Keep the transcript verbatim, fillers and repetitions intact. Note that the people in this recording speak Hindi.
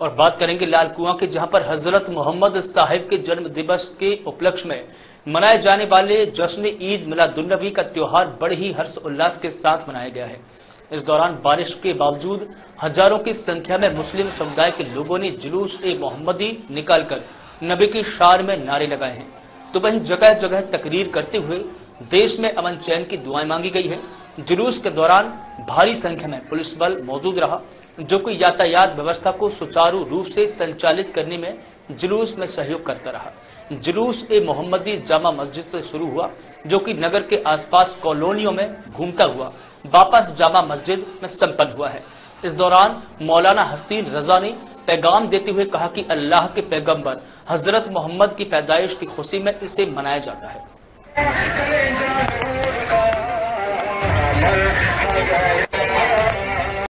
और बात करेंगे लाल कुआं के, जहां पर हजरत मोहम्मद साहिब के जन्म दिवस के उपलक्ष्य में मनाए जाने वाले जश्न ईद मिलादुन्नबी का त्योहार बड़े ही हर्ष उल्लास के साथ मनाया गया है। इस दौरान बारिश के बावजूद हजारों की संख्या में मुस्लिम समुदाय के लोगों ने जुलूस ए मोहम्मदी निकालकर नबी की शान में नारे लगाए हैं। तो वहीं जगह जगह तकरीर करते हुए देश में अमन चैन की दुआएं मांगी गई है। जुलूस के दौरान भारी संख्या में पुलिस बल मौजूद रहा, जो कि यातायात व्यवस्था को सुचारू रूप से संचालित करने में जुलूस में सहयोग करता रहा। जुलूस ए मोहम्मदी जामा मस्जिद से शुरू हुआ, जो कि नगर के आसपास कॉलोनियों में घूमता हुआ वापस जामा मस्जिद में संपन्न हुआ है। इस दौरान मौलाना हसीन रजा ने पैगाम देते हुए कहा कि अल्लाह के पैगंबर हजरत मोहम्मद की पैदाइश की खुशी में इसे मनाया जाता है।